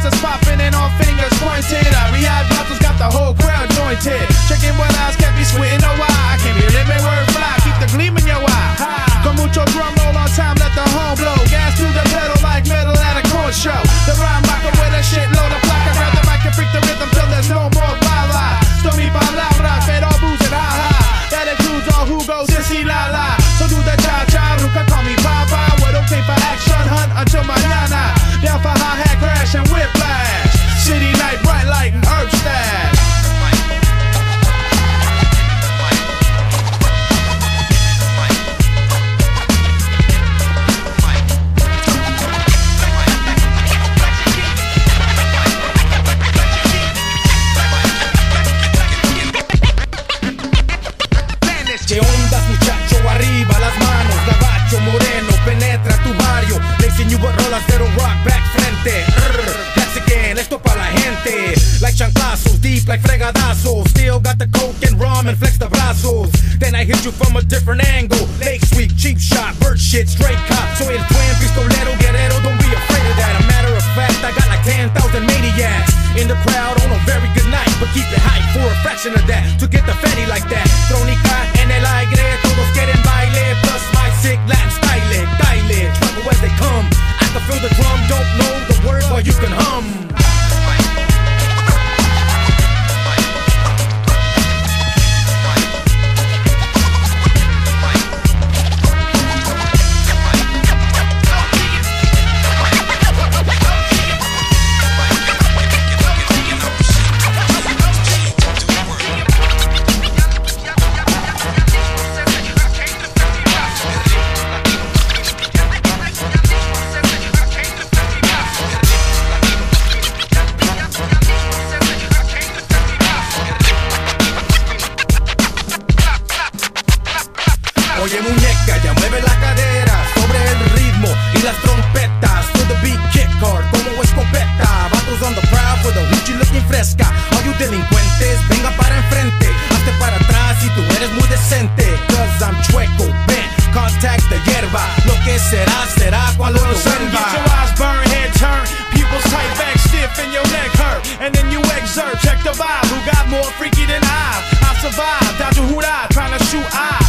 is popping and all fingers pointed. Rehab bottles got the whole crowd jointed. Checking what eyes can't be squinting no eye. I can't be living word fly, keep the gleam in your eye. Con mucho drum roll on time, let the horn blow. Gas to the pedal like metal at a corn show. The rhyme rocker with a shitload of placa. Grab the mic and freak the rhythm till there's no more bala. Stormy palabras, pero booze and ha-ha. That includes all who goes sissy la la. So do the cha-cha, nunca call me Papa. We're okay for action, hunt until mañana. Down for hi-hat crash and whiplash. City night bright light and herb stash. ¿Qué ondas, muchacho? Arriba las manos, gabacho moreno, penetra tu barrio. Racing you rolas, pero rock back frente. That's again, esto pa' la gente. Like chanclazos, deep like fregadazos. Still got the coke and rum and flex the brazos. Then I hit you from a different angle. Lake Sweep, cheap shot, bird shit, straight cop. So el twin, pistolero, guerrero, don't be afraid of that. A matter of fact, I got like 10,000 maniacs in the crowd on a very good night. But keep it hype for a fraction of that. To get the fatty like that. Tronica en el aire, todos quieren baile. Plus my sick Latin style, baile. Trouble as they come. I can feel the drum, don't know the word, but you can hum. Oye muñeca, ya mueve la cadera sobre el ritmo y las trompetas. To the beat, kick hard como escopeta. Vatos on the prowl for the hoochie looking fresca. All you delincuentes, venga para enfrente. Hazte para atrás si tú eres muy decente. Cause I'm chueco, bent, contact the hierba. Lo que será, será cuando lo Son, vuelva. get your eyes burn, head turn. Pupils tight back stiff and your neck hurt. And then you exert, check the vibe. Who got more freaky than I survived, out to hoot I, trying to shoot I.